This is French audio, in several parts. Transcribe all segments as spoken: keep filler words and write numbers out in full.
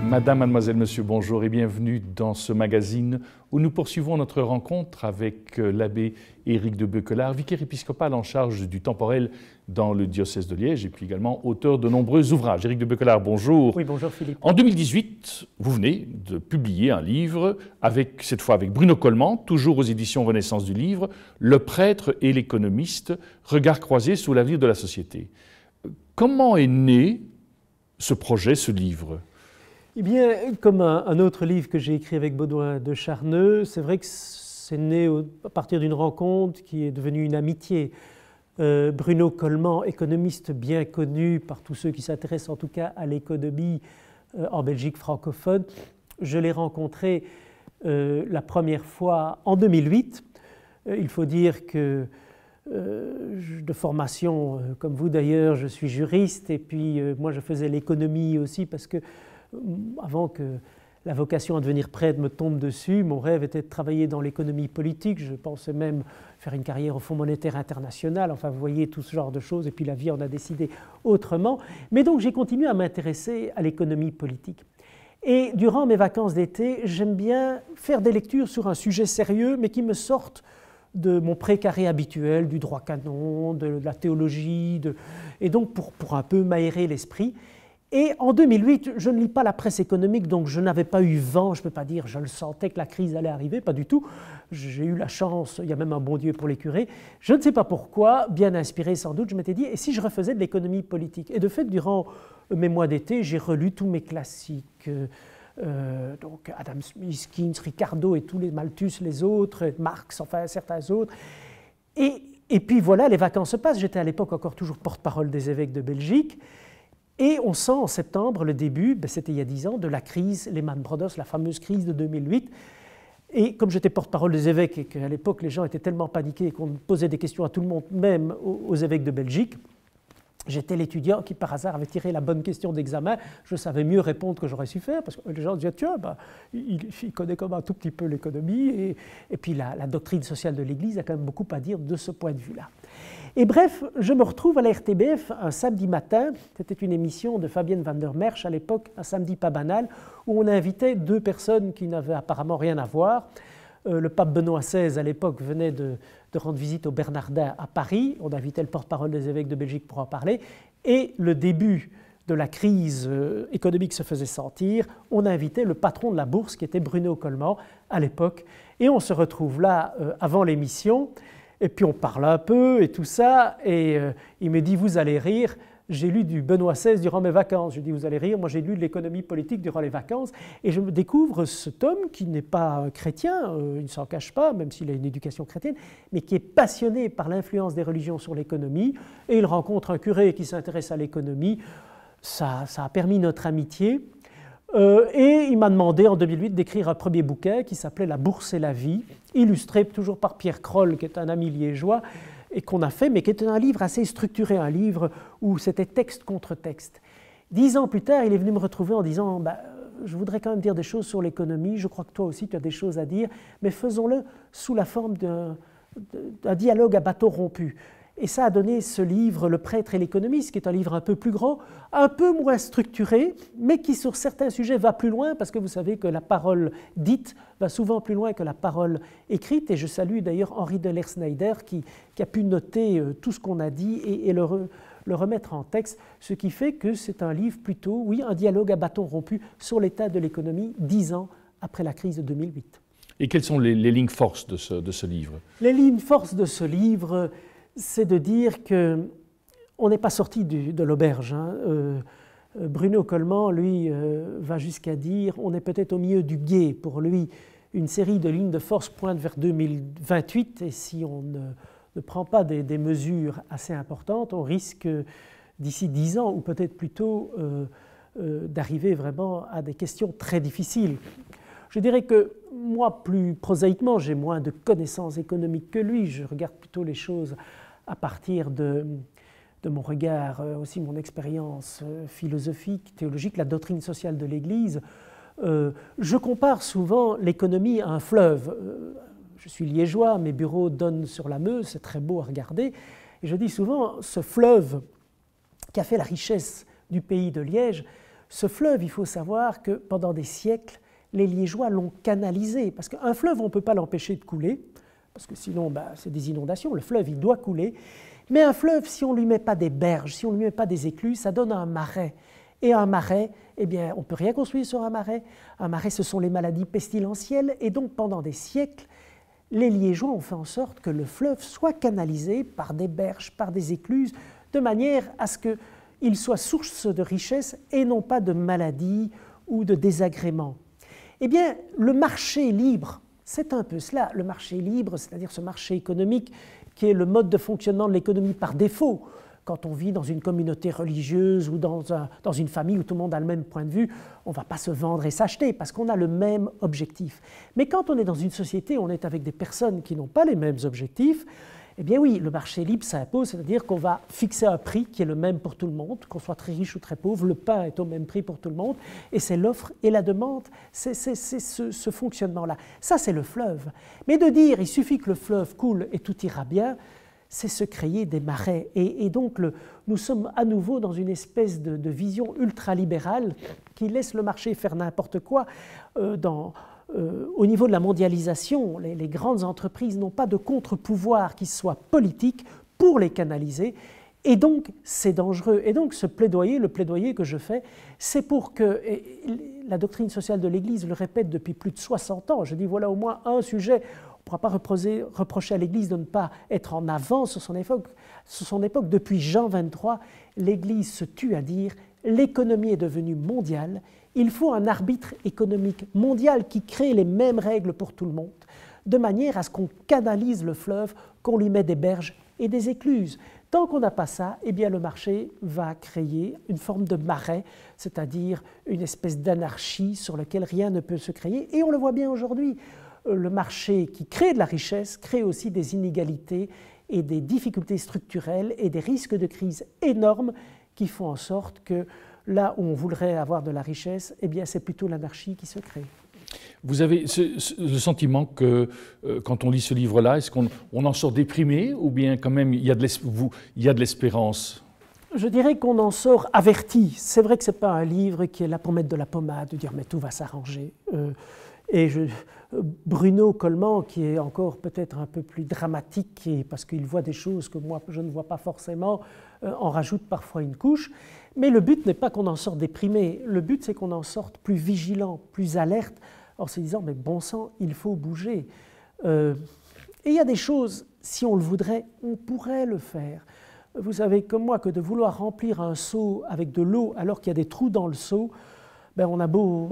Madame, mademoiselle, monsieur, bonjour et bienvenue dans ce magazine où nous poursuivons notre rencontre avec l'abbé Éric de Beuquelard, vicaire épiscopal en charge du temporel dans le diocèse de Liège et puis également auteur de nombreux ouvrages. Éric de Beuquelard, bonjour. Oui, bonjour Philippe. En deux mille dix-huit, vous venez de publier un livre, avec, cette fois avec Bruno Coleman, toujours aux éditions Renaissance du Livre, Le prêtre et l'économiste, regard croisé sur l'avenir de la société. Comment est né ce projet, ce livre ? Eh bien, comme un, un autre livre que j'ai écrit avec Baudouin de Charneux, c'est vrai que c'est né au, à partir d'une rencontre qui est devenue une amitié. Euh, Bruno Coleman, économiste bien connu par tous ceux qui s'intéressent en tout cas à l'économie euh, en Belgique francophone, je l'ai rencontré euh, la première fois en deux mille huit. Euh, il faut dire que euh, de formation, euh, comme vous d'ailleurs, je suis juriste et puis euh, moi je faisais l'économie aussi parce que avant que la vocation à devenir prêtre me tombe dessus, mon rêve était de travailler dans l'économie politique. Je pensais même faire une carrière au Fonds monétaire international. Enfin, vous voyez, tout ce genre de choses. Et puis la vie en a décidé autrement. Mais donc, j'ai continué à m'intéresser à l'économie politique. Et durant mes vacances d'été, j'aime bien faire des lectures sur un sujet sérieux, mais qui me sortent de mon précaré habituel, du droit canon, de la théologie, de... et donc pour, pour un peu m'aérer l'esprit. Et en deux mille huit, je ne lis pas la presse économique, donc je n'avais pas eu vent, je ne peux pas dire, je le sentais que la crise allait arriver, pas du tout. J'ai eu la chance, il y a même un bon Dieu pour les curés. Je ne sais pas pourquoi, bien inspiré sans doute, je m'étais dit, et si je refaisais de l'économie politique? Et de fait, durant mes mois d'été, j'ai relu tous mes classiques, euh, donc Adam Smith, Keynes, Ricardo et tous les Malthus, les autres, Marx, enfin certains autres. Et, et puis voilà, les vacances se passent. J'étais à l'époque encore toujours porte-parole des évêques de Belgique. Et on sent en septembre le début, ben c'était il y a dix ans, de la crise Lehman Brothers, la fameuse crise de deux mille huit. Et comme j'étais porte-parole des évêques et qu'à l'époque les gens étaient tellement paniqués qu'on posait des questions à tout le monde, même aux, aux évêques de Belgique, j'étais l'étudiant qui par hasard avait tiré la bonne question d'examen. Je savais mieux répondre que j'aurais su faire parce que les gens disaient tiens, ben, il, il connaît comme un tout petit peu l'économie et, et puis la, la doctrine sociale de l'Église a quand même beaucoup à dire de ce point de vue-là. Et bref, je me retrouve à la R T B F un samedi matin, c'était une émission de Fabienne van der Merch à l'époque, un samedi pas banal, où on invitait deux personnes qui n'avaient apparemment rien à voir. Euh, le pape Benoît seize à l'époque venait de, de rendre visite aux Bernardins à Paris, on invitait le porte-parole des évêques de Belgique pour en parler, et le début de la crise euh, économique se faisait sentir, on invitait le patron de la bourse qui était Bruno Coleman à l'époque, et on se retrouve là euh, avant l'émission. Et puis on parle un peu et tout ça, et euh, il me dit « Vous allez rire, j'ai lu du Benoît seize durant mes vacances. » Je dis « Vous allez rire, moi j'ai lu de l'économie politique durant les vacances. » Et je me découvre cet homme qui n'est pas chrétien, euh, il ne s'en cache pas, même s'il a une éducation chrétienne, mais qui est passionné par l'influence des religions sur l'économie, et il rencontre un curé qui s'intéresse à l'économie. Ça, ça a permis notre amitié. Euh, et il m'a demandé en deux mille huit d'écrire un premier bouquin qui s'appelait « La bourse et la vie », illustré toujours par Pierre Kroll, qui est un ami liégeois, et qu'on a fait, mais qui était un livre assez structuré, un livre où c'était texte contre texte. Dix ans plus tard, il est venu me retrouver en disant bah, « Je voudrais quand même dire des choses sur l'économie, je crois que toi aussi tu as des choses à dire, mais faisons-le sous la forme d'un, d'un dialogue à bateau rompu ». Et ça a donné ce livre, Le prêtre et l'économiste, qui est un livre un peu plus grand, un peu moins structuré, mais qui sur certains sujets va plus loin, parce que vous savez que la parole dite va souvent plus loin que la parole écrite. Et je salue d'ailleurs Henri Deller-Snyder, qui, qui a pu noter euh, tout ce qu'on a dit et, et le, re, le remettre en texte, ce qui fait que c'est un livre plutôt, oui, un dialogue à bâton rompu sur l'état de l'économie, dix ans après la crise de deux mille huit. Et quelles sont les, les lignes forces de ce, de ce livre? Les lignes forces de ce livre, c'est de dire qu'on n'est pas sorti du, de l'auberge. Hein. Euh, Bruno Coleman, lui, euh, va jusqu'à dire on est peut-être au milieu du gué. Pour lui, une série de lignes de force pointe vers deux mille vingt-huit et si on ne, ne prend pas des, des mesures assez importantes, on risque d'ici dix ans ou peut-être plus tôt euh, euh, d'arriver vraiment à des questions très difficiles. Je dirais que moi, plus prosaïquement, j'ai moins de connaissances économiques que lui. Je regarde plutôt les choses à partir de, de mon regard, aussi mon expérience philosophique, théologique, la doctrine sociale de l'Église. Euh, je compare souvent l'économie à un fleuve. Euh, je suis liégeois, mes bureaux donnent sur la Meuse, c'est très beau à regarder. Et je dis souvent, ce fleuve qui a fait la richesse du pays de Liège, Ce fleuve, il faut savoir que pendant des siècles, les Liégeois l'ont canalisé, parce qu'un fleuve, on ne peut pas l'empêcher de couler, parce que sinon, bah, c'est des inondations, le fleuve, il doit couler. Mais un fleuve, si on ne lui met pas des berges, si on ne lui met pas des écluses, ça donne un marais. Et un marais, eh bien, on ne peut rien construire sur un marais. Un marais, ce sont les maladies pestilentielles. Et donc, pendant des siècles, les Liégeois ont fait en sorte que le fleuve soit canalisé par des berges, par des écluses, de manière à ce qu'il soit source de richesse et non pas de maladies ou de désagréments. Eh bien, le marché libre, c'est un peu cela. Le marché libre, c'est-à-dire ce marché économique qui est le mode de fonctionnement de l'économie par défaut. Quand on vit dans une communauté religieuse ou dans, un, dans une famille où tout le monde a le même point de vue, on ne va pas se vendre et s'acheter parce qu'on a le même objectif. Mais quand on est dans une société où on est avec des personnes qui n'ont pas les mêmes objectifs, eh bien oui, le marché libre s'impose, c'est-à-dire qu'on va fixer un prix qui est le même pour tout le monde, qu'on soit très riche ou très pauvre, le pain est au même prix pour tout le monde, et c'est l'offre et la demande, c'est ce, ce fonctionnement-là. Ça, c'est le fleuve. Mais de dire, il suffit que le fleuve coule et tout ira bien, c'est se créer des marais. Et, et donc, le, nous sommes à nouveau dans une espèce de, de vision ultralibérale qui laisse le marché faire n'importe quoi. Euh, dans, euh, au niveau de la mondialisation, les, les grandes entreprises n'ont pas de contre-pouvoir qui soit politique pour les canaliser. Et donc, c'est dangereux. Et donc, ce plaidoyer, le plaidoyer que je fais, c'est pour que, et la doctrine sociale de l'Église le répète depuis plus de soixante ans, je dis voilà au moins un sujet. On ne pourra pas reprocher, reprocher à l'Église de ne pas être en avance sur son époque. Sur son époque. Depuis Jean vingt-trois, l'Église se tue à dire « l'économie est devenue mondiale, il faut un arbitre économique mondial qui crée les mêmes règles pour tout le monde, de manière à ce qu'on canalise le fleuve, qu'on lui met des berges et des écluses. » Tant qu'on n'a pas ça, eh bien le marché va créer une forme de marais, c'est-à-dire une espèce d'anarchie sur laquelle rien ne peut se créer. Et on le voit bien aujourd'hui. Le marché qui crée de la richesse crée aussi des inégalités et des difficultés structurelles et des risques de crise énormes qui font en sorte que là où on voudrait avoir de la richesse, eh bien c'est plutôt l'anarchie qui se crée. Vous avez ce, ce, le sentiment que euh, quand on lit ce livre-là, est-ce qu'on on en sort déprimé ou bien quand même il y a de l'espérance? Je dirais qu'on en sort averti. C'est vrai que ce n'est pas un livre qui est là pour mettre de la pommade, de dire mais tout va s'arranger. Euh, Et je, Bruno Coleman, qui est encore peut-être un peu plus dramatique, et parce qu'il voit des choses que moi je ne vois pas forcément, euh, en rajoute parfois une couche. Mais le but n'est pas qu'on en sorte déprimé, le but c'est qu'on en sorte plus vigilant, plus alerte, en se disant mais bon sang, il faut bouger. Euh, et il y a des choses, si on le voudrait, on pourrait le faire. Vous savez comme moi que de vouloir remplir un seau avec de l'eau alors qu'il y a des trous dans le seau, ben on a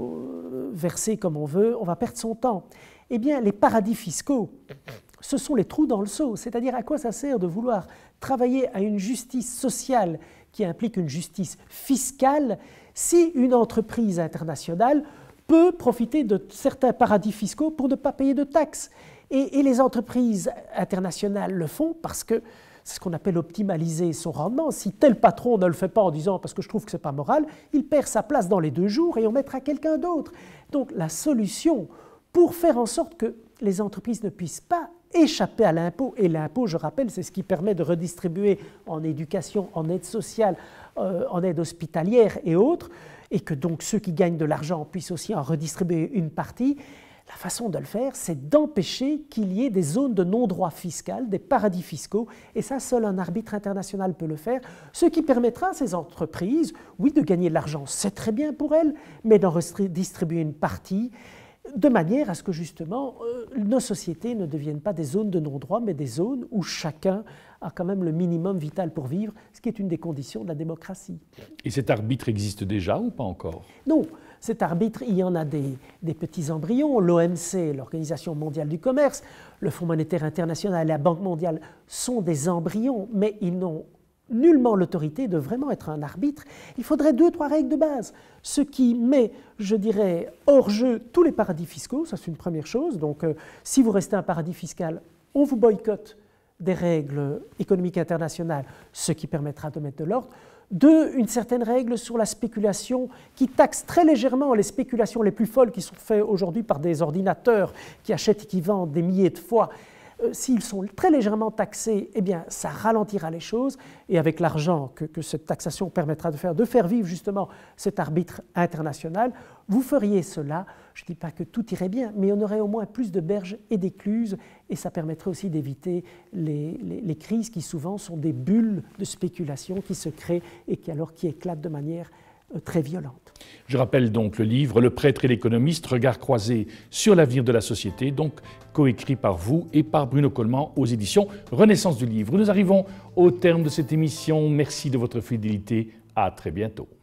beau verser comme on veut, on va perdre son temps. Eh bien, les paradis fiscaux, ce sont les trous dans le seau. C'est-à-dire à quoi ça sert de vouloir travailler à une justice sociale qui implique une justice fiscale si une entreprise internationale peut profiter de certains paradis fiscaux pour ne pas payer de taxes. Et, et les entreprises internationales le font parce que c'est ce qu'on appelle optimaliser son rendement. Si tel patron ne le fait pas en disant « parce que je trouve que ce n'est pas moral », il perd sa place dans les deux jours et on mettra quelqu'un d'autre. Donc la solution pour faire en sorte que les entreprises ne puissent pas échapper à l'impôt, et l'impôt, je rappelle, c'est ce qui permet de redistribuer en éducation, en aide sociale, euh, en aide hospitalière et autres, et que donc ceux qui gagnent de l'argent puissent aussi en redistribuer une partie. La façon de le faire, c'est d'empêcher qu'il y ait des zones de non-droit fiscal, des paradis fiscaux, et ça, seul un arbitre international peut le faire, ce qui permettra à ces entreprises, oui, de gagner de l'argent, c'est très bien pour elles, mais d'en redistribuer une partie, de manière à ce que justement euh, nos sociétés ne deviennent pas des zones de non-droit, mais des zones où chacun a quand même le minimum vital pour vivre, ce qui est une des conditions de la démocratie. Et cet arbitre existe déjà ou pas encore? Non. Cet arbitre, il y en a des, des petits embryons. L'O M C, l'Organisation mondiale du commerce, le Fonds monétaire international et la Banque mondiale sont des embryons, mais ils n'ont nullement l'autorité de vraiment être un arbitre. Il faudrait deux, trois règles de base. Ce qui met, je dirais, hors jeu tous les paradis fiscaux, ça c'est une première chose. Donc, euh, si vous restez un paradis fiscal, on vous boycotte des règles économiques internationales, ce qui permettra de mettre de l'ordre. Deux, une certaine règle sur la spéculation qui taxe très légèrement les spéculations les plus folles qui sont faites aujourd'hui par des ordinateurs qui achètent et qui vendent des milliers de fois. Euh, S'ils sont très légèrement taxés, eh bien, ça ralentira les choses. Et avec l'argent que, que cette taxation permettra de faire, de faire vivre justement cet arbitre international, vous feriez cela. Je ne dis pas que tout irait bien, mais on aurait au moins plus de berges et d'écluses. Et ça permettrait aussi d'éviter les, les, les crises qui souvent sont des bulles de spéculation qui se créent et qui alors qui éclatent de manière euh, très violente. Je rappelle donc le livre « Le prêtre et l'économiste, regard croisé sur l'avenir de la société », donc coécrit par vous et par Bruno Coleman aux éditions Renaissance du Livre. Nous arrivons au terme de cette émission. Merci de votre fidélité. À très bientôt.